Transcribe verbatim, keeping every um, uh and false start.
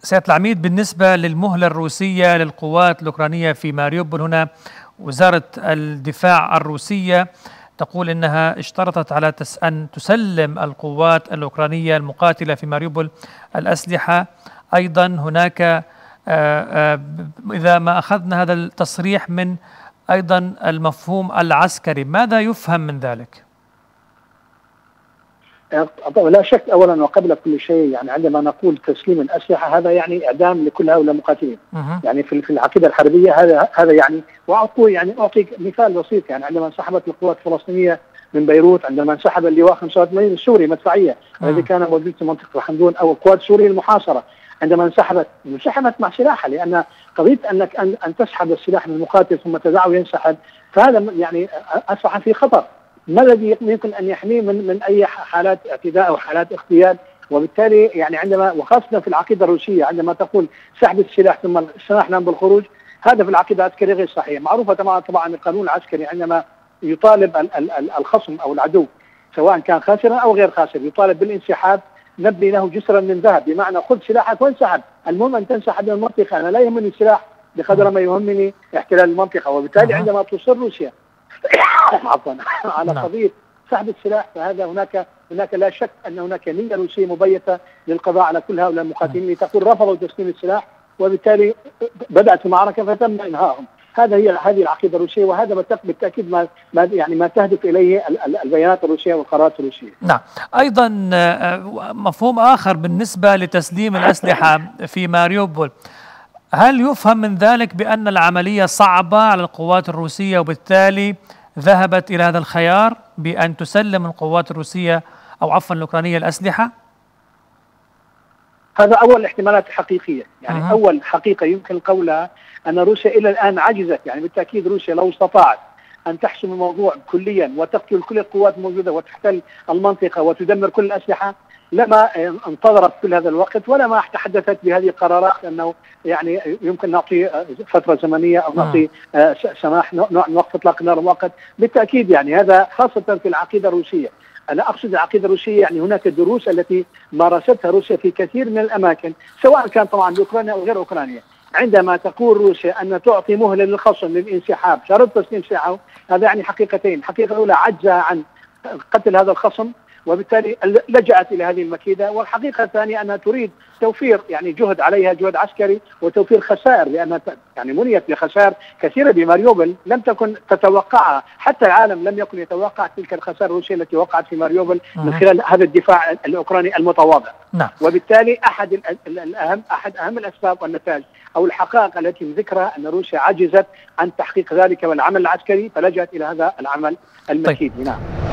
سيادة العميد، بالنسبة للمهلة الروسية للقوات الأوكرانية في ماريوبول، هنا وزارة الدفاع الروسية تقول إنها اشترطت على أن تسلم القوات الأوكرانية المقاتلة في ماريوبول الأسلحة. أيضا هناك إذا ما أخذنا هذا التصريح من أيضا المفهوم العسكري، ماذا يفهم من ذلك؟ لا شك اولا وقبل كل شيء، يعني عندما نقول تسليم الاسلحه هذا يعني اعدام لكل هؤلاء المقاتلين. أه. يعني في العقيده الحربيه هذا هذا يعني، واعطي يعني اعطي مثال بسيط. يعني عندما انسحبت القوات الفلسطينيه من بيروت، عندما انسحب اللواء خمسة وثمانين السوري مدفعيه أه. الذي كان موجود في منطقه حمدون او قوات سوريا المحاصره، عندما انسحبت انسحبت مع سلاحها، لان قضيه انك ان ان تسحب السلاح من المقاتل ثم تدعه ينسحب، فهذا يعني اصبح في خطر. ما الذي يمكن ان يحميه من من اي حالات اعتداء او حالات اغتيال؟ وبالتالي يعني عندما، وخاصه في العقيده الروسيه، عندما تقول سحب السلاح ثم السماح لهم بالخروج، هذا في العقيده العسكريه غير صحيح. معروفه طبعا طبعا القانون العسكري عندما يطالب الخصم او العدو سواء كان خاسرا او غير خاسر يطالب بالانسحاب، نبني له جسرا من ذهب، بمعنى خذ سلاحك وانسحب، المهم ان تنسحب من المنطقه، انا لا يهمني السلاح بقدر ما يهمني احتلال المنطقه. وبالتالي عندما تصر روسيا عفوا على قضيه سحب السلاح، فهذا هناك هناك لا شك ان هناك نيه روسيه مبيته للقضاء على كل هؤلاء المقاتلين اللي تقول رفضوا تسليم السلاح، وبالتالي بدات المعركه فتم انهائهم. هذا هي هذه العقيده الروسيه، وهذا بالتاكيد ما يعني ما تهدف اليه البيانات الروسيه والقرارات الروسيه. نعم، ايضا مفهوم اخر بالنسبه لتسليم الاسلحه في ماريوبول، هل يفهم من ذلك بأن العملية صعبة على القوات الروسية وبالتالي ذهبت إلى هذا الخيار بأن تسلم القوات الروسية أو عفوا الأوكرانية الأسلحة؟ هذا أول احتمالات حقيقية. يعني أه. أول حقيقة يمكن قولها أن روسيا إلى الآن عجزت. يعني بالتأكيد روسيا لو استطاعت أن تحسم الموضوع كليا وتقتل كل القوات الموجودة وتحتل المنطقة وتدمر كل الأسلحة، لما انتظرت كل هذا الوقت ولا ما تحدثت بهذه القرارات، انه يعني يمكن نعطي فتره زمنيه او نعطي سماح نوع من وقف اطلاق النار مؤقت. بالتاكيد يعني هذا خاصه في العقيده الروسيه. انا اقصد العقيده الروسيه، يعني هناك دروس التي مارستها روسيا في كثير من الاماكن، سواء كان طبعا باوكرانيا او غير اوكرانيا. عندما تقول روسيا ان تعطي مهله للخصم للانسحاب شرط تسليم سلاحه، هذا يعني حقيقتين. الحقيقه الاولى عجزها عن قتل هذا الخصم وبالتالي لجأت إلى هذه المكيدة، والحقيقة الثانية أنها تريد توفير يعني جهد عليها جهد عسكري وتوفير خسائر، لأنها يعني منيت بخسائر كثيرة بماريوبل لم تكن تتوقعها، حتى العالم لم يكن يتوقع تلك الخسائر الروسية التي وقعت في ماريوبل من خلال هذا الدفاع الأوكراني المتواضع. نعم. وبالتالي أحد الأهم أحد أهم الأسباب والنتائج أو الحقائق التي ذكرها أن روسيا عجزت عن تحقيق ذلك والعمل العسكري، فلجأت إلى هذا العمل المكيد. طيب. نعم.